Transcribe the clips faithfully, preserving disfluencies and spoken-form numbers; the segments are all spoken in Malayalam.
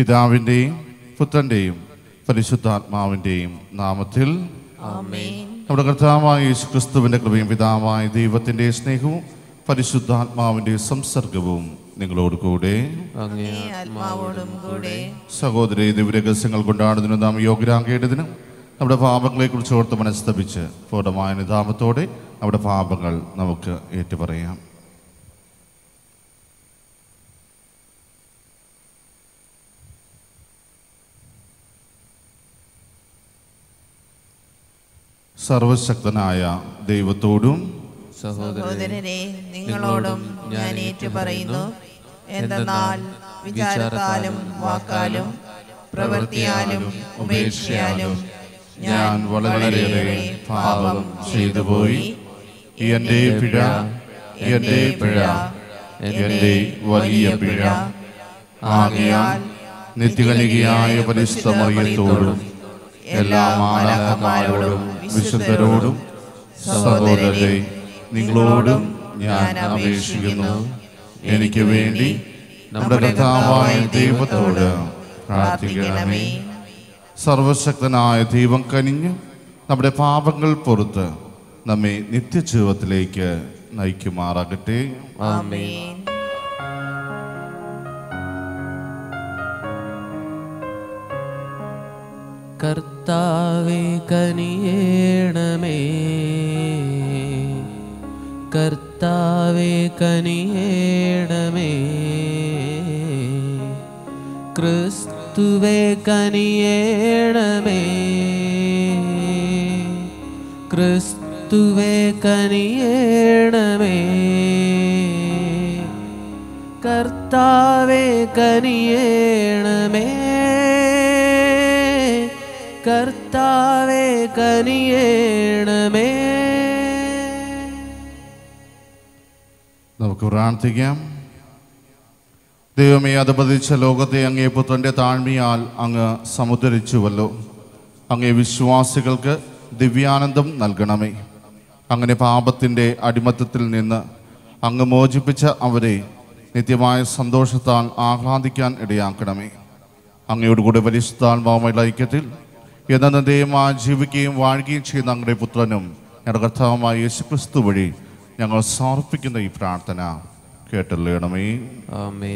പിതാവിൻ്റെയും പുത്രൻ്റെയും പരിശുദ്ധാത്മാവിൻ്റെയും നാമത്തിൽ ആമേൻ. നമ്മുടെ കർത്താവായ യേശു ക്രിസ്തുവിൻ്റെ കൃപയും പിതാവായ ദൈവത്തിൻ്റെ സ്നേഹവും പരിശുദ്ധാത്മാവിൻ്റെ സംസർഗവും നിങ്ങളോട് കൂടെ അങ്ങേ ആത്മാവോടും കൂടെ. സഹോദരി ദിവ്യരഹസ്യങ്ങൾ കൊണ്ടാടുന്നതിനും നാം യോഗ്യരാകേണ്ടതിനും നമ്മുടെ പാപങ്ങളെക്കുറിച്ച് ഓർത്ത് മനസ്തപിച്ച് പൂർണ്ണമായ നിധാനത്തോടെ നമ്മുടെ പാപങ്ങൾ നമുക്ക് ഏറ്റുപറയാം. സർവശക്തനായ ദൈവത്തോടും സഹോദരരെ നിങ്ങളോടും ഞാൻ ഏറ്റുപറയുന്നു. എന്തെന്നാൽ വിചാരത്താലും വാക്കാലും പ്രവൃത്തിയാലും ഉപേക്ഷയാലും ഞാൻ വളരെയേറെ പാപം ചെയ്തുപോയി. എൻ്റെ പിഴ, എൻ്റെ പിഴ, എൻ്റെ വലിയ പിഴ. ആകയാൽ നിത്യകനികയായ പരിശുദ്ധ മറിയത്തോടും എല്ലാ മാലാഖമാരോടും വിശുദ്ധരോടും സഹോദരരെ നിങ്ങളോടും ഞാൻ അപേക്ഷിക്കുന്നു, എനിക്ക് വേണ്ടി നമ്മുടെ കർത്താവായ ദൈവത്തോട് പ്രാർത്ഥിക്കണമേ. സർവശക്തനായ ദൈവം കനിഞ്ഞ് നമ്മുടെ പാപങ്ങൾ പുറത്ത് നമ്മെ നിത്യജീവിതത്തിലേക്ക് നയിക്കുമാറാകട്ടെ. ആമേൻ. കർത്താവേ കനിയേണമേ, കർത്താവേ കനിയേണമേ, ക്രിസ്തുവേ കനിയേണമേ, ക്രിസ്തുവേ കനിയേണമേ, കർത്താവേ കനിയേണമേ, കർത്താവേ കനിയേണമേ. നമുക്ക് പ്രാർത്ഥിക്കാം. ദൈവമേ, അധപതിച്ച ലോകത്തെ അങ്ങേ പുത്രൻ്റെ താഴ്മയാൽ അങ്ങ് സമുദ്ധരിച്ചുവല്ലോ. അങ്ങേ വിശ്വാസികൾക്ക് ദിവ്യാനന്ദം നൽകണമേ. അങ്ങനെ പാപത്തിൻ്റെ അടിമത്തത്തിൽ നിന്ന് അങ്ങ് മോചിപ്പിച്ച അവരെ നിത്യമായ സന്തോഷത്താൽ ആഹ്ലാദിക്കാൻ ഇടയാക്കണമേ. അങ്ങയോട് കൂടെ പരിശുദ്ധാത്മാവുമായുള്ള ഐക്യത്തിൽ എന്നേരവും ജീവിക്കുകയും വാഴുകയും ചെയ്യുന്ന അങ്ങയുടെ പുത്രനും ഞങ്ങളുടെ കർത്താവുമായ യേശു ക്രിസ്തു വഴി ഞങ്ങൾ സമർപ്പിക്കുന്ന ഈ പ്രാർത്ഥന കേട്ടല്ലേണമേ. ആമേൻ.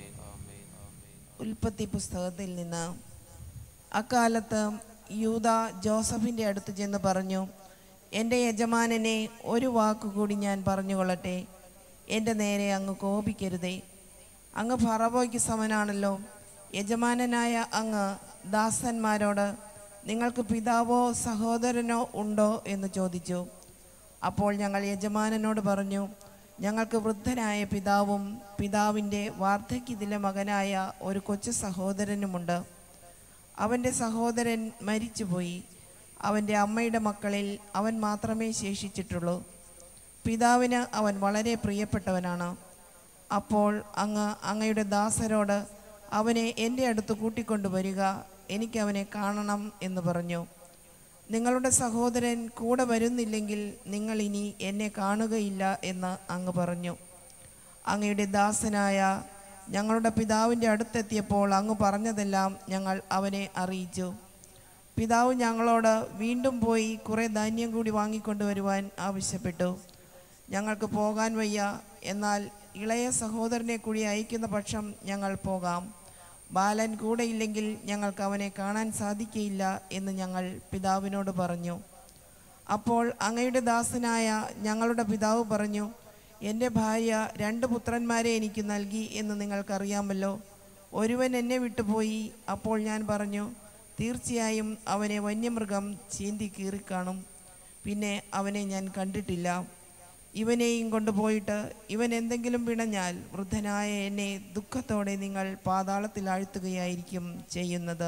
ഉൽപ്പത്തി പുസ്തകത്തിൽ നിന്ന്. അക്കാലത്ത് യൂദ ജോസഫിൻ്റെ അടുത്ത് ചെന്ന് പറഞ്ഞു, എൻ്റെ യജമാനനെ ഒരു വാക്കുകൂടി ഞാൻ പറഞ്ഞുകൊള്ളട്ടെ, എൻ്റെ നേരെ അങ്ങ് കോപിക്കരുതേ. അങ്ങ് ഫറവോയ്ക്ക് സമനാണല്ലോ. യജമാനനായ അങ്ങ് ദാസന്മാരോട് നിങ്ങൾക്ക് പിതാവോ സഹോദരനോ ഉണ്ടോ എന്ന് ചോദിച്ചു. അപ്പോൾ ഞങ്ങൾ യജമാനനോട് പറഞ്ഞു, ഞങ്ങൾക്ക് വൃദ്ധനായ പിതാവും പിതാവിൻ്റെ വാർദ്ധക്യത്തിലെ മകനായ ഒരു കൊച്ചു സഹോദരനുമുണ്ട്. അവൻ്റെ സഹോദരൻ മരിച്ചുപോയി. അവൻ്റെ അമ്മയുടെ മക്കളിൽ അവൻ മാത്രമേ ശേഷിച്ചിട്ടുള്ളൂ. പിതാവിന് അവൻ വളരെ പ്രിയപ്പെട്ടവനാണ്. അപ്പോൾ അങ്ങ് അങ്ങയുടെ ദാസരോട് അവനെ എൻ്റെ അടുത്ത് കൂട്ടിക്കൊണ്ടുവരിക, എനിക്കവനെ കാണണം എന്ന് പറഞ്ഞു. നിങ്ങളുടെ സഹോദരൻ കൂടെ വരുന്നില്ലെങ്കിൽ നിങ്ങൾ ഇനി എന്നെ കാണുകയില്ല എന്ന് അങ്ങ് പറഞ്ഞു. അങ്ങയുടെ ദാസനായ ഞങ്ങളുടെ പിതാവിൻ്റെ അടുത്തെത്തിയപ്പോൾ അങ്ങ് പറഞ്ഞതെല്ലാം ഞങ്ങൾ അവനെ അറിയിച്ചു. പിതാവ് ഞങ്ങളോട് വീണ്ടും പോയി കുറേ ധാന്യം കൂടി വാങ്ങിക്കൊണ്ടുവരുവാൻ ആവശ്യപ്പെട്ടു. ഞങ്ങൾക്ക് പോകാൻ വയ്യ, എന്നാൽ ഇളയ സഹോദരനെ കൂടി അയക്കുന്ന പക്ഷം ഞങ്ങൾ പോകാം. ബാലൻ കൂടെയില്ലെങ്കിൽ ഞങ്ങൾക്ക് അവനെ കാണാൻ സാധിക്കയില്ല എന്ന് ഞങ്ങൾ പിതാവിനോട് പറഞ്ഞു. അപ്പോൾ അങ്ങയുടെ ദാസനായ ഞങ്ങളുടെ പിതാവ് പറഞ്ഞു, എൻ്റെ ഭാര്യ രണ്ട് പുത്രന്മാരെ എനിക്ക് നൽകി എന്ന് നിങ്ങൾക്കറിയാമല്ലോ. ഒരുവൻ എന്നെ വിട്ടുപോയി. അപ്പോൾ ഞാൻ പറഞ്ഞു, തീർച്ചയായും അവനെ വന്യമൃഗം ചീന്തി കീറിക്കാണും. പിന്നെ അവനെ ഞാൻ കണ്ടിട്ടില്ല. ഇവനെയും കൊണ്ടുപോയിട്ട് ഇവൻ എന്തെങ്കിലും പിണഞ്ഞാൽ വൃദ്ധനായ എന്നെ ദുഃഖത്തോടെ നിങ്ങൾ പാതാളത്തിൽ ആഴ്ത്തുകയായിരിക്കും ചെയ്യുന്നത്.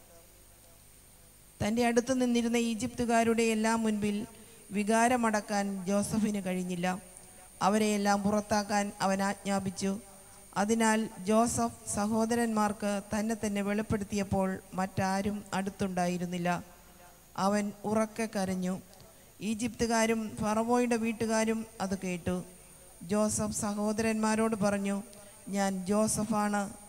തൻ്റെ അടുത്ത് നിന്നിരുന്ന ഈജിപ്തുകാരുടെ എല്ലാം മുൻപിൽ വികാരമടക്കാൻ ജോസഫിന് കഴിഞ്ഞില്ല. അവരെയെല്ലാം പുറത്താക്കാൻ അവൻ ആജ്ഞാപിച്ചു. അതിനാൽ ജോസഫ് സഹോദരന്മാർക്ക് തന്നെ തന്നെ വെളിപ്പെടുത്തിയപ്പോൾ മറ്റാരും അടുത്തുണ്ടായിരുന്നില്ല. അവൻ ഉറക്കെ കരഞ്ഞു. ഈജിപ്തുകാരും ഫറവോയുടെ വീട്ടുകാരും അത് കേട്ടു. ജോസഫ് സഹോദരന്മാരോട് പറഞ്ഞു, ഞാൻ ജോസഫാണ്.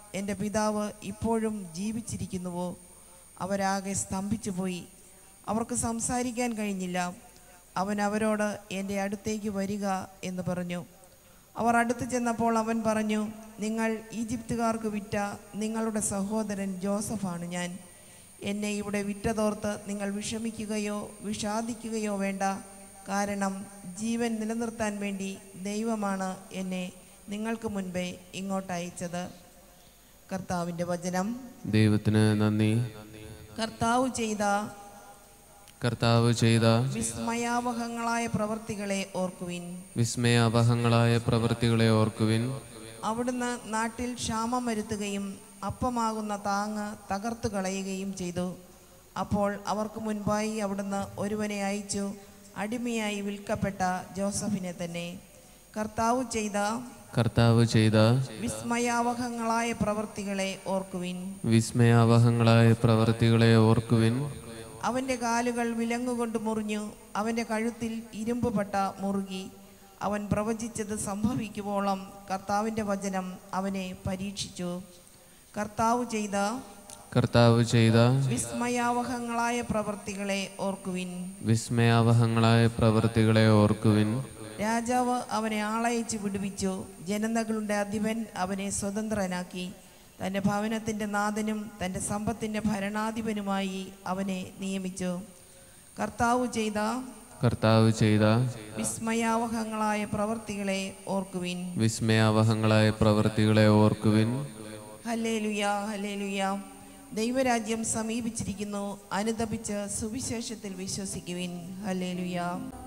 എൻ്റെ പിതാവ് ഇപ്പോഴും ജീവിച്ചിരിക്കുന്നുവോ? അവരാകെ സ്തംഭിച്ചു പോയി. അവർക്ക് സംസാരിക്കാൻ കഴിഞ്ഞില്ല. അവൻ അവരോട് എൻ്റെ അടുത്തേക്ക് വരിക എന്ന് പറഞ്ഞു. അവർ അടുത്ത് ചെന്നപ്പോൾ അവൻ പറഞ്ഞു, നിങ്ങൾ ഈജിപ്തുകാർക്ക് വിറ്റ നിങ്ങളുടെ സഹോദരൻ ജോസഫാണ് ഞാൻ. എന്നെ ഇവിടെ വിറ്റതോർത്ത് നിങ്ങൾ വിഷമിക്കുകയോ വിഷാദിക്കുകയോ വേണ്ട. കാരണം ജീവൻ നിലനിർത്താൻ വേണ്ടി ദൈവമാണ് എന്നെ നിങ്ങൾക്ക് മുൻപേ ഇങ്ങോട്ട് അയച്ചത്. കർത്താവിൻ്റെ വചനം. ദൈവത്തിന് നന്ദി. കർത്താവ് ചെയ്ത കർത്താവ് ചെയ്ത വിസ്മയാവഹങ്ങളായ പ്രവർത്തികളെ ഓർക്കുവിൻ. വിസ്മയാവഹങ്ങളായ പ്രവൃത്തികളെ ഓർക്കുവിൻ. അവിടുന്ന് നാട്ടിൽ ക്ഷാമം വരുത്തുകയും അപ്പമാകുന്ന താങ്ങ് തകർത്തു കളയുകയും ചെയ്തു. അപ്പോൾ അവർക്ക് മുൻപായി അവിടുന്ന് ഒരുവനെ അയച്ചു, അടിമയായി വിൽക്കപ്പെട്ട ജോസഫിനെ തന്നെ. കർത്താവ് ചെയ്ത കർത്താവ് ചെയ്ത വിസ്മയാവഹങ്ങളായ പ്രവർത്തികളെ ഓർക്കുവിൻ. വിസ്മയാവഹങ്ങളായ പ്രവൃത്തികളെ ഓർക്കുവിൻ. അവൻ്റെ കാലുകൾ വിലങ്ങുകൊണ്ട് മുറിഞ്ഞു, അവൻ്റെ കഴുത്തിൽ ഇരുമ്പ് പട്ട മുറുകി. അവൻ പ്രവചിച്ചത് സംഭവിക്കുവോളം കർത്താവിൻ്റെ വചനം അവനെ പരീക്ഷിച്ചു. കർത്താവ് ചെയ്ത കർത്താവ് ചെയ്ത വിസ്മയാവഹങ്ങളായ പ്രവർത്തികളെ ഓർക്കുവിൻ. വിസ്മയാവഹങ്ങളായ പ്രവൃത്തികളെ ഓർക്കുവിൻ. രാജാവ് അവനെ ആളയച്ച് വിടുവിച്ചു. ജനതകളുടെ അധിപൻ അവനെ സ്വതന്ത്രനാക്കി. തൻ്റെ ഭവനത്തിൻ്റെ നാഥനും തൻ്റെ സമ്പത്തിൻ്റെ ഭരണാധിപനുമായി അവനെ നിയമിച്ചു. കർത്താവ് ചെയ്ത കർത്താവ് ചെയ്ത വിസ്മയാവഹങ്ങളായ പ്രവർത്തികളെ ഓർക്കുവിൻ. വിസ്മയാവഹങ്ങളായ പ്രവൃത്തികളെ ഓർക്കുവിൻ. Hallelujah, hallelujah. ദൈവരാജ്യം സമീപിച്ചിരിക്കുന്നു. അനുതപിച്ച് സുവിശേഷത്തിൽ വിശ്വസിക്കുവിൻ. ഹല്ലേലൂയ.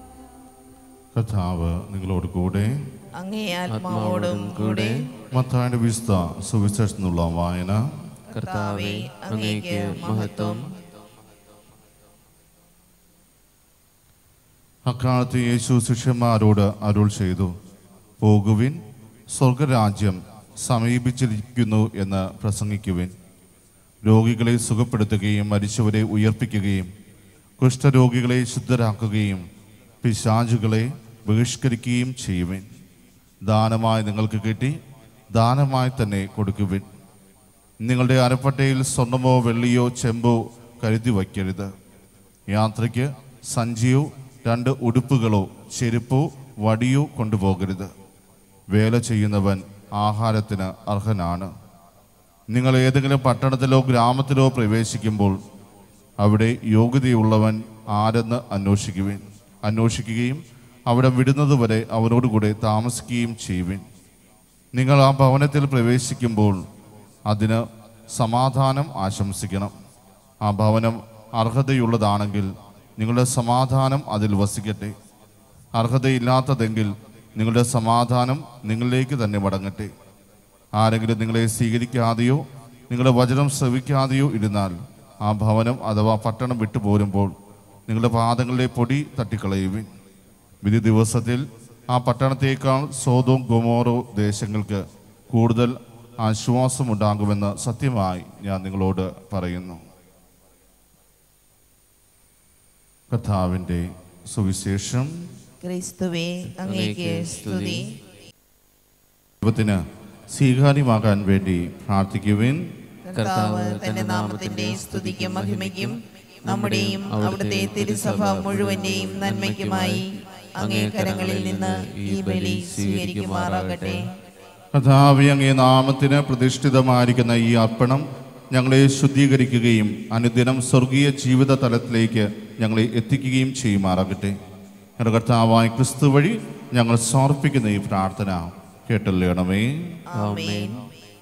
കർത്താവ് നിങ്ങളോട് കൂടെ. അങ്ങേ ആത്മാവോടും കൂടെ. മത്തായിയുടെ വിശുദ്ധ സുവിശേഷത്തിൽ നിന്നുള്ള വായന. കർത്താവേ, അങ്ങേക്ക് മഹത്വം. അക്കാലത്ത് യേശു ശിഷ്യന്മാരോട് അരുൾ ചെയ്തു, പോകുവിൻ, സ്വർഗരാജ്യം സമീപിച്ചിരിക്കുന്നു എന്ന് പ്രസംഗിക്കുവിൻ. രോഗികളെ സുഖപ്പെടുത്തുകയും മരിച്ചവരെ ഉയർപ്പിക്കുകയും കുഷ്ഠരോഗികളെ ശുദ്ധരാക്കുകയും പിശാചുകളെ ബഹിഷ്കരിക്കുകയും ചെയ്യുവിൻ. ദാനമായി നിങ്ങൾക്ക് കിട്ടി, ദാനമായി തന്നെ കൊടുക്കുവിൻ. നിങ്ങളുടെ അരപ്പട്ടയിൽ സ്വർണമോ വെള്ളിയോ ചെമ്പോ കരുതി വയ്ക്കരുത്. യാത്രയ്ക്ക് സഞ്ചിയോ രണ്ട് ഉടുപ്പുകളോ ചെരുപ്പോ വടിയോ കൊണ്ടുപോകരുത്. വേല ചെയ്യുന്നവൻ ആഹാരത്തിന് അർഹനാണ്. നിങ്ങൾ ഏതെങ്കിലും പട്ടണത്തിലോ ഗ്രാമത്തിലോ പ്രവേശിക്കുമ്പോൾ അവിടെ യോഗ്യതയുള്ളവൻ ആരെന്ന് അന്വേഷിക്കുവിൻ അന്വേഷിക്കുകയും അവിടെ വിടുന്നതുവരെ അവനോടുകൂടെ താമസിക്കുകയും ചെയ്യുവിൻ. നിങ്ങൾ ആ ഭവനത്തിൽ പ്രവേശിക്കുമ്പോൾ അതിന് സമാധാനം ആശംസിക്കണം. ആ ഭവനം അർഹതയുള്ളതാണെങ്കിൽ നിങ്ങളുടെ സമാധാനം അതിൽ വസിക്കട്ടെ. അർഹതയില്ലാത്തതെങ്കിൽ നിങ്ങളുടെ സമാധാനം നിങ്ങളിലേക്ക് തന്നെ മടങ്ങട്ടെ. ആരെങ്കിലും നിങ്ങളെ സ്വീകരിക്കാതെയോ നിങ്ങളുടെ വചനം ശ്രവിക്കാതെയോ ഇരുന്നാൽ ആ ഭവനം അഥവാ പട്ടണം വിട്ടുപോരുമ്പോൾ നിങ്ങളുടെ പാദങ്ങളിലെ പൊടി തട്ടിക്കളയുവിൻ. വിധി ദിവസത്തിൽ ആ പട്ടണത്തേക്കാൾ സോദോം ഗൊമോറോ ദേശങ്ങൾക്ക് കൂടുതൽ ആശ്വാസമുണ്ടാകുമെന്ന് സത്യമായി ഞാൻ നിങ്ങളോട് പറയുന്നു. കർത്താവിൻ്റെ സുവിശേഷം. ക്രിസ്തുവേ, അങ്ങേക്ക് സ്തുതി. ദൈവത്തിന് സ്വീകാര്യമാകാൻ വേണ്ടി പ്രാർത്ഥിക്കുവിൻ. കർത്താവ് തന്റെ നാമത്തിന്റെ സ്തുതിക്കും മഹിമയ്ക്കും നമ്മുടെയും അവിടുത്തെ തിരുസഭ മുഴുവന്റെയും നന്മയ്ക്കുമായി അങ്ങേ കരങ്ങളിൽ നിന്ന് ഈ ബലി സ്വീകരിക്കുമാറാകട്ടെ. കർത്താവേ, അങ്ങേ നാമത്തിന് പ്രതിഷ്ഠിതമായിരിക്കുന്ന ഈ അർപ്പണം ഞങ്ങളെ ശുദ്ധീകരിക്കുകയും അനുദിനം സ്വർഗീയ ജീവിത തലത്തിലേക്ക് ഞങ്ങളെ എത്തിക്കുകയും ചെയ്യുമാറാകട്ടെ. ഞങ്ങളുടെ കർത്താവായ ക്രിസ്തു വഴി ഞങ്ങൾ സമർപ്പിക്കുന്ന ഈ പ്രാർത്ഥന കേട്ടല്ലേണമേ. ആമേൻ.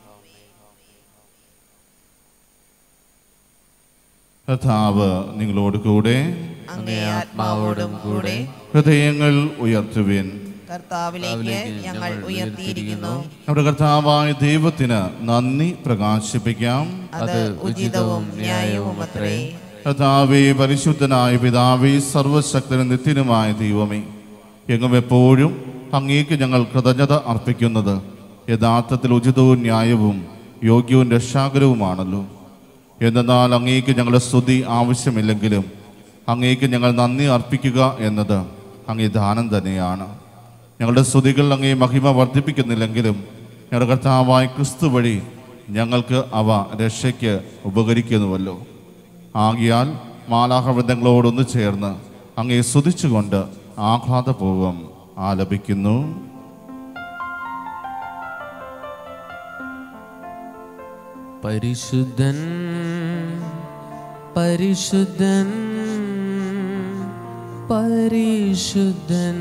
കർത്താവ് നിങ്ങളോട് കൂടെ. അങ്ങേ ആത്മാവോടും കൂടെ. ഹൃദയങ്ങൾ ഉയർത്തുവിൻ. കർത്താവിലേക്ക് ഞങ്ങൾ ഉയർത്തിയിരിക്കുന്നു. നമ്മുടെ കർത്താവായ ദൈവത്തിന് നന്ദി പ്രകാശിപ്പിക്കാം. അത് ഉചിതവും ന്യായവും അത്രേ. കർത്താവേ, പരിശുദ്ധനായ പിതാവേ, സർവശക്തനും നിത്യനുമായ ദൈവമേ, എങ്ങും എപ്പോഴും അങ്ങേക്ക് ഞങ്ങൾ കൃതജ്ഞത അർപ്പിക്കുന്നത് യഥാർത്ഥത്തിൽ ഉചിതവും ന്യായവും യോഗ്യവും രക്ഷാകരവുമാണല്ലോ. എന്നാൽ അങ്ങേക്ക് ഞങ്ങളുടെ സ്തുതി ആവശ്യമില്ലെങ്കിലും അങ്ങേക്ക് ഞങ്ങൾ നന്ദി അർപ്പിക്കുക എന്നത് അങ്ങേ ദാനം തന്നെയാണ്. ഞങ്ങളുടെ സ്തുതികൾ അങ്ങേ മഹിമ വർദ്ധിപ്പിക്കുന്നില്ലെങ്കിലും ഞങ്ങളുടെ കർത്താവായ ക്രിസ്തു വഴി ഞങ്ങൾക്ക് അവ രക്ഷയ്ക്ക് ഉപകരിക്കുന്നുവല്ലോ. ആകിയാൽ മാലാഹവൃന്ദങ്ങളോടൊന്നു ചേർന്ന് അങ്ങേ സ്തുതിച്ചുകൊണ്ട് ആഹ്ലാദപൂർവം ആലപിക്കുന്നു. പരിശുദ്ധൻ പരിശുദ്ധൻ പരിശുദ്ധൻ.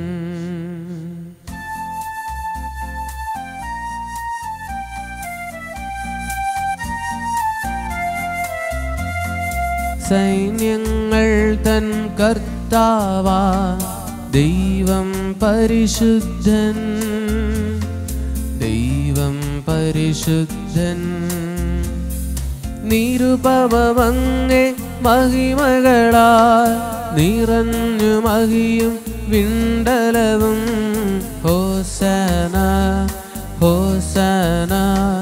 സൈന്യങ്ങൾ തൻ കർത്താവാ ദൈവം പരിശുദ്ധൻ, ദൈവം പരിശുദ്ധൻ. നിരുപമങ്ങേ മഹിമകളാൽ നിറഞ്ഞു മഹിയും വിണ്ടലവും. ഹോസന ഹോസന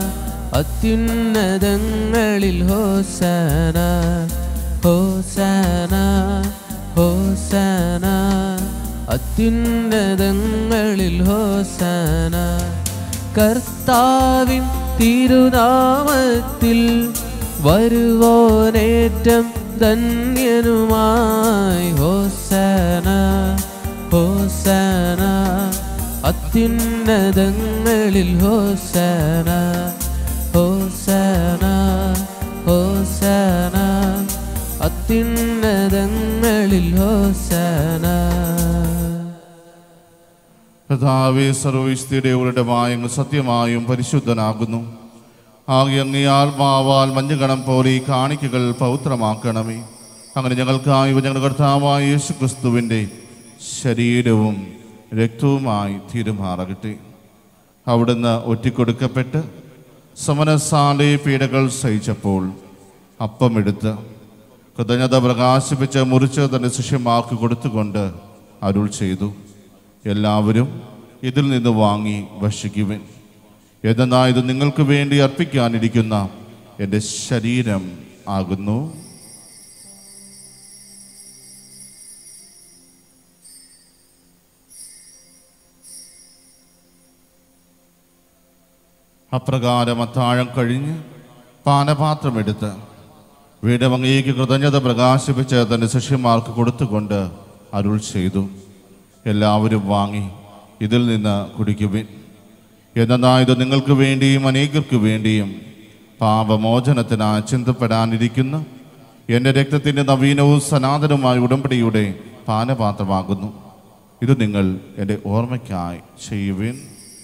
അത്യുന്നതങ്ങളിൽ ഹോസന, ഹോസന ഹോസന അത്യുന്നതങ്ങളിൽ ഹോസന. കർത്താവിൻ തിരുനാമത്തിൽ വരുവോനേറ്റം ധന്യനുമായി. ഹോസന ഹോസന അത്യുന്നതങ്ങളിൽ ഹോസന, ഹോസന ഹോസന അത്യുന്നതങ്ങളിൽ ഹോസന. കർത്താവേ, സർവ്വശക്തിയുടെ ഉറവിടമായ അങ്ങ് സത്യമായും പരിശുദ്ധനാകുന്നു. ആകെ അങ്ങേ ആത്മാവാൽ മഞ്ഞുകണം പോലെ ഈ കാണിക്കകൾ പവിത്രമാക്കണമേ. അങ്ങനെ ഞങ്ങൾക്കായി ഞങ്ങളുടെ കർത്താവായ യേശു ക്രിസ്തുവിൻ്റെ ശരീരവും രക്തവുമായി തീരുമാറകട്ടെ. അവിടുന്ന് ഒറ്റിക്കൊടുക്കപ്പെട്ട് സമനസാലെ പീഡകൾ സഹിച്ചപ്പോൾ അപ്പമെടുത്ത് കൃതജ്ഞത പ്രകാശിപ്പിച്ച് മുറിച്ച് തൻ്റെ ശിഷ്യന്മാർക്ക് കൊടുത്തുകൊണ്ട് അരുൾ ചെയ്തു, എല്ലാവരും ഇതിൽ നിന്ന് വാങ്ങി ഭക്ഷിക്കുവിൻ. എന്നാൽ ഇത് നിങ്ങൾക്ക് വേണ്ടി അർപ്പിക്കാനിരിക്കുന്ന എൻ്റെ ശരീരം ആകുന്നു. അപ്രകാരം അത്താഴം കഴിഞ്ഞ് പാനപാത്രമെടുത്ത് വീണ്ടും അങ്ങേക്ക് കൃതജ്ഞത പ്രകാശിപ്പിച്ച് തൻ്റെ ശിഷ്യന്മാർക്ക് കൊടുത്തുകൊണ്ട് അരുൾ ചെയ്തു, എല്ലാവരും വാങ്ങി ഇതിൽ നിന്ന് കുടിക്കുവിൻ. എന്നാൽ ഇത് നിങ്ങൾക്ക് വേണ്ടിയും അനേകർക്ക് വേണ്ടിയും പാപമോചനത്തിനായി ചിന്തപ്പെടാനിരിക്കുന്ന എൻ്റെ രക്തത്തിൻ്റെ നവീനവും സനാതനവുമായ ഉടമ്പടിയുടെ പാനപാത്രമാകുന്നു. ഇത് നിങ്ങൾ എൻ്റെ ഓർമ്മയ്ക്കായി ചെയ്യുവിൻ.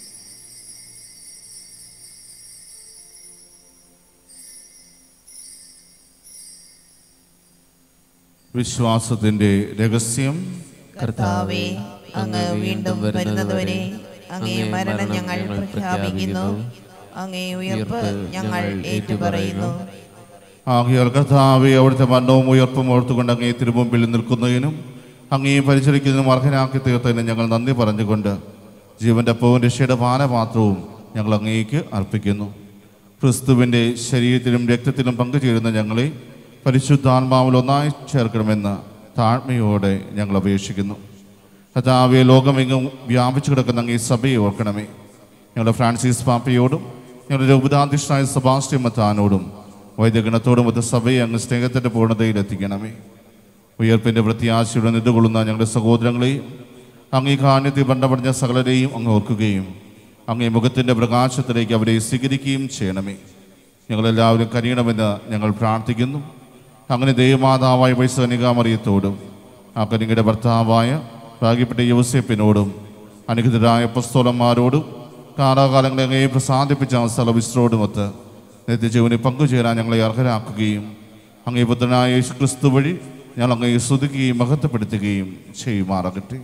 വിശ്വാസത്തിൻ്റെ രഹസ്യം. കർത്താവേ, അങ്ങ് വീണ്ടും വരുന്നതുവരെ അങ്ങേ മരണം ഞങ്ങൾ പ്രഖ്യാപിക്കുന്നു, അങ്ങേ ഉയർപ്പ് ഞങ്ങൾ ഏറ്റുപറയുന്നു. ആകയാൽ കർത്താവേ, അവിടുത്തെ മരണവും ഉയർപ്പും ഓർത്തുകൊണ്ട് അങ്ങേ തിരുമുമ്പിൽ നിൽക്കുന്നതിനും അങ്ങേ പരിചരിക്കുന്നതിനും അർഹനാക്കി തീർത്തതിനും ഞങ്ങൾ നന്ദി പറഞ്ഞുകൊണ്ട് ജീവന്റെ അപ്പവും രക്ഷയുടെ പാനപാത്രവും ഞങ്ങൾ അങ്ങേക്ക് അർപ്പിക്കുന്നു. ക്രിസ്തുവിൻ്റെ ശരീരത്തിലും രക്തത്തിലും പങ്കുചേരുന്ന ഞങ്ങളെ പരിശുദ്ധാത്മാവിൽ ഒന്നായി ചേർക്കണമെന്ന് താഴ്മയോടെ ഞങ്ങൾ അപേക്ഷിക്കുന്നു. കർത്താവേ, ലോകമെങ്ങും വ്യാപിച്ചു കിടക്കുന്ന അങ്ങേ സഭയെ ഓർക്കണമേ. ഞങ്ങളുടെ ഫ്രാൻസിസ് പാപ്പയോടും ഞങ്ങളുടെ ഉപതാധ്യക്ഷനായ സെബാസ്റ്റ്യൻ മത്താനോടും വൈദ്യഗണത്തോടും മറ്റ് സഭയെ അങ്ങ് സ്നേഹത്തിൻ്റെ പൂർണ്ണതയിലെത്തിക്കണമേ. ഉയർപ്പിൻ്റെ പ്രത്യാശയുടെ നിലകൊള്ളുന്ന ഞങ്ങളുടെ സഹോദരങ്ങളെയും അങ്ങേ കാന്യത്തിൽ ബന്ധപ്പെടുന്ന സകലരെയും അങ്ങ് ഓർക്കുകയും അങ്ങേ മുഖത്തിൻ്റെ പ്രകാശത്തിലേക്ക് അവരെ സ്വീകരിക്കുകയും ചെയ്യണമേ. ഞങ്ങളെല്ലാവരും കനിയണമെന്ന് ഞങ്ങൾ പ്രാർത്ഥിക്കുന്നു. അങ്ങനെ ദൈവമാതാവായ വൈസകനികാമറിയത്തോടും ആ കനികയുടെ ഭർത്താവായ ഭാഗ്യപ്പെട്ട യോസേപ്പിനോടും അനുഗ്രഹീതരായ അപ്പോസ്തലന്മാരോടും കാലാകാലങ്ങളെ അങ്ങേ പ്രസാദിപ്പിച്ച സ്ഥലവിശ്രോടുമൊത്ത് നിത്യജീവനെ പങ്കുചേരാൻ ഞങ്ങളെ അർഹരാക്കുകയും അങ്ങേ പുത്രനായ യേശു ക്രിസ്തു വഴി ഞങ്ങൾ അങ്ങേ സ്തുതിക്കുകയും മഹത്വപ്പെടുത്തുകയും ചെയ്യുമാറാകട്ടെ.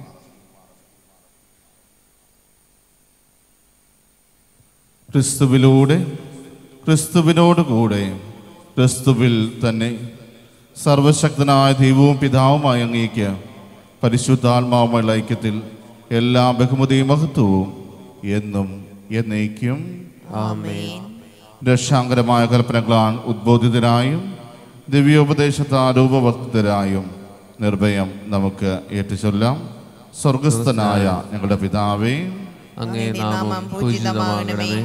ക്രിസ്തുവിലൂടെ, ക്രിസ്തുവിനോടുകൂടെ, ക്രിസ്തുവിൽ തന്നെ സർവശക്തനായ ദൈവവും പിതാവുമായ അങ്ങേക്ക് പരിശുദ്ധാത്മാവുമായുള്ള ഐക്യത്തിൽ എല്ലാ ബഹുമതിയും മഹത്വവും എന്നും എന്നേക്കും ആമേൻ. രക്ഷാങ്കരമായ കൽപ്പനകളാൽ ഉദ്ബോധിതരായും ദിവ്യോപദേശത്താൽ രൂപവർത്തിതരായും നിർഭയം നമുക്ക് ഏറ്റുചൊല്ലാം. സ്വർഗസ്ഥനായ ഞങ്ങളുടെ പിതാവേ, അങ്ങേ നാമം പൂജിതമാകണമേ.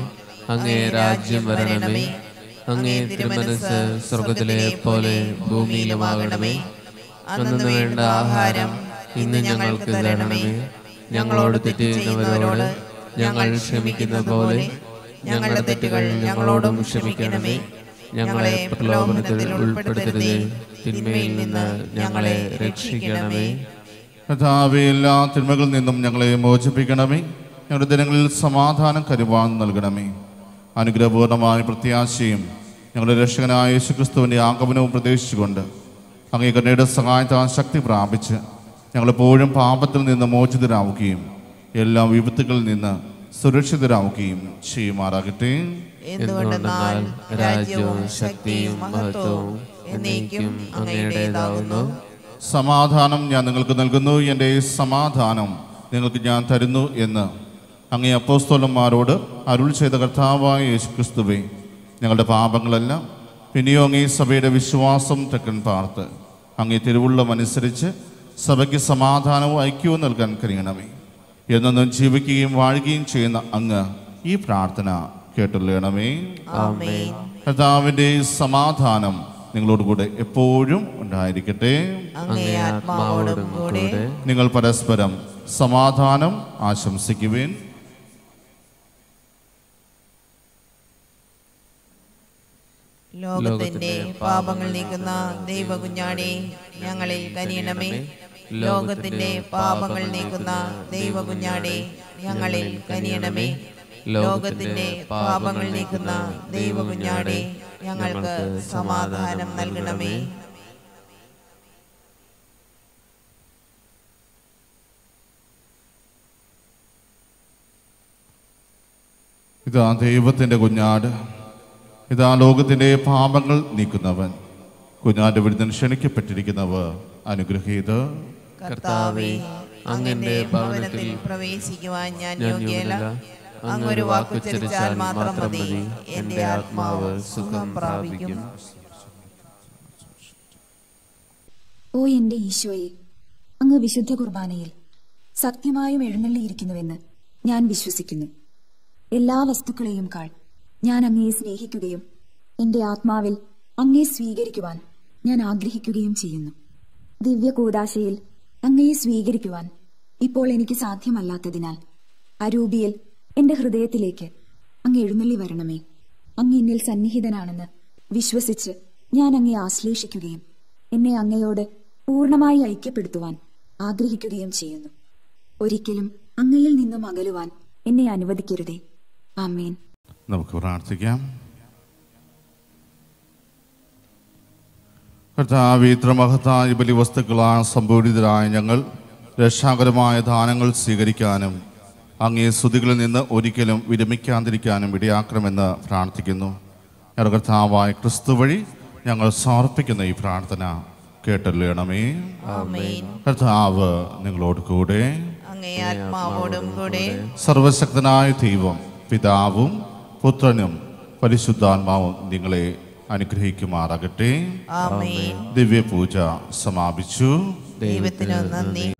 അങ്ങേ രാജ്യം വരണമേ. അങ്ങേ തിരുമനസ്സ് സ്വർഗത്തിലെ പോലെ ഭൂമിയിലുമാകണമേ. അന്നു വേണ്ട ആഹാരം ഇന്ന് ഞങ്ങൾക്ക് തരണമേ. ഞങ്ങളോട് തെറ്റ് ചെയ്യുന്നവരോട് ഞങ്ങൾ ക്ഷമിക്കുന്ന പോലെ ഞങ്ങളുടെ തെറ്റുകൾ ഞങ്ങളോടും ക്ഷമിക്കണമേ. ഞങ്ങളെ പ്രലോഭനത്തിൽ ഉൾപ്പെടുത്തരുതേ, തിന്മയിൽ നിന്ന് ഞങ്ങളെ രക്ഷിക്കണമേ. കർത്താവേ, എല്ലാ തിന്മകളിൽ നിന്നും ഞങ്ങളെ മോചിപ്പിക്കണമേ. ഞങ്ങളുടെ ദിനങ്ങളിൽ സമാധാനം കരുവാൻ നൽകണമേ. അനുഗ്രഹപൂർണമായ പ്രത്യാശയും ഞങ്ങളുടെ രക്ഷകനായ യേശുക്രിസ്തുവിൻ്റെ ആഗമനവും പ്രതീക്ഷിച്ചുകൊണ്ട് അങ്ങേ കരുണയുടെ സഹായത്താൽ ശക്തി പ്രാപിച്ച് ഞങ്ങളെപ്പോഴും പാപത്തിൽ നിന്ന് മോചിതരാവുകയും എല്ലാ വിപത്തുകളിൽ നിന്ന് സുരക്ഷിതരാവുകയും ചെയ്യുമാറാകട്ടെ. എന്തുകൊണ്ടെന്നാൽ രാജ്യവും ശക്തിയും മഹത്വവും എന്നേക്കും അങ്ങയുടേതാകുന്നു. സമാധാനം ഞാൻ നിങ്ങൾക്ക് നൽകുന്നു, എൻ്റെ സമാധാനം നിങ്ങൾക്ക് ഞാൻ തരുന്നു എന്ന് അങ്ങേ അപ്പോസ്തലന്മാരോട് അരുൾ ചെയ്ത കർത്താവായ യേശുക്രിസ്തുവേ, ഞങ്ങളുടെ പാപങ്ങളെല്ലാം പിന്നെയോ അങ്ങേ സഭയുടെ വിശ്വാസം തെക്കൻ പാർത്ത് അങ്ങേ തിരുവുള്ളമനുസരിച്ച് സഭയ്ക്ക് സമാധാനവും ഐക്യവും നൽകാൻ കഴിയണമേ. എന്നും ജീവിക്കുകയും വാഴുകയും ചെയ്യുന്ന അങ്ങ് ഈ പ്രാർത്ഥന കേട്ടുള്ളണമേ. ആമേൻ. കർത്താവിൻ്റെ സമാധാനം നിങ്ങളോടുകൂടെ എപ്പോഴും ഉണ്ടായിരിക്കട്ടെ. അങ്ങേ ആത്മാവോടും കൂടെ. നിങ്ങൾ പരസ്പരം സമാധാനം ആശംസിക്കുവേൻ. ലോകത്തിന്റെ പാപങ്ങൾ നീക്കുന്ന ദൈവകുഞ്ഞാണേ, ഞങ്ങളിൽ കനിയണമേ. ലോകത്തിന്റെ പാപങ്ങൾ നീക്കുന്ന ദൈവകുഞ്ഞാണേ, ഞങ്ങളിൽ കനിയണമേ. ലോകത്തിന്റെ പാപങ്ങൾ നീക്കുന്ന ദൈവകുഞ്ഞാണേ, ഞങ്ങൾക്ക് സമാധാനം നൽകണമേ. ഇതാ ദൈവത്തിൻ്റെ കുഞ്ഞാട്, ഇതാ ലോകത്തിൻ്റെ പാപങ്ങൾ നീക്കുന്നവൻ. കുഞ്ഞാന്റെ വിരുദ്ധൻ ക്ഷണിക്കപ്പെട്ടിരിക്കുന്നവർ അനുഗ്രഹീത. കർത്താവേ, അങ്ങന്റെ ഭവനത്തിൽ പ്രവേശിക്കുവാൻ ഞാൻ യോഗ്യല്ല. അങ്ങൊരു വാക്കുച്ചരിച്ചാൽ മാത്രം മതി, എന്റെ ആത്മാവ് സുഖം പ്രാപിക്കും. ഓ എന്റെ ഈശോയെ, അങ്ങ് വിശുദ്ധ കുർബാനയിൽ സത്യമായും എഴുന്നള്ളിയിരിക്കുന്നുവെന്ന് ഞാൻ വിശ്വസിക്കുന്നു. എല്ലാ വസ്തുക്കളെയും കാൾ ഞാൻ അങ്ങയെ സ്നേഹിക്കുകയും എന്റെ ആത്മാവിൽ അങ്ങയെ സ്വീകരിക്കുവാൻ ഞാൻ ആഗ്രഹിക്കുകയും ചെയ്യുന്നു. ദിവ്യ കൂദാശയിൽ അങ്ങയെ സ്വീകരിക്കുവാൻ ഇപ്പോൾ എനിക്ക് സാധ്യമല്ലാത്തതിനാൽ അരൂപിയിൽ എന്റെ ഹൃദയത്തിലേക്ക് അങ്ങ് എഴുന്നള്ളി വരണമേ. അങ്ങ് എന്നിൽ സന്നിഹിതനാണെന്ന് വിശ്വസിച്ച് ഞാൻ അങ്ങയെ ആശ്ലേഷിക്കുകയും എന്നെ അങ്ങയോട് പൂർണ്ണമായി ഐക്യപ്പെടുത്തുവാൻ ആഗ്രഹിക്കുകയും ചെയ്യുന്നു. ഒരിക്കലും അങ്ങയിൽ നിന്നും അകലുവാൻ എന്നെ അനുവദിക്കരുതേ. ആമേൻ. നമുക്ക് പ്രാർത്ഥിക്കാം. കർത്താവേ, ഇത്ര മഹത്തായ ബലി വസ്തുക്കളാൽ സംപൂരിതരായ ഞങ്ങൾ രക്ഷാകരമായ ദാനങ്ങൾ സ്വീകരിക്കാനും അങ്ങേ സ്തുതികളിൽ നിന്ന് ഒരിക്കലും വിരമിക്കാതിരിക്കാനും ഇടയാക്കണമെന്ന് പ്രാർത്ഥിക്കുന്നു. ഞങ്ങളുടെ കർത്താവായ ക്രിസ്തു വഴി ഞങ്ങൾ സമർപ്പിക്കുന്ന ഈ പ്രാർത്ഥന കേട്ടല്ലണമേ. കർത്താവ് നിങ്ങളോട് കൂടെ. അങ്ങേ ആത്മാവോടും കൂടെ. സർവശക്തനായ ദൈവം പിതാവും പുത്രനും പരിശുദ്ധാത്മാവും നിങ്ങളെ അനുഗ്രഹിക്കുമാറാകട്ടെ. ആമേൻ. ദിവ്യപൂജ സമാപിച്ചു. ദൈവത്തിന് നന്ദി.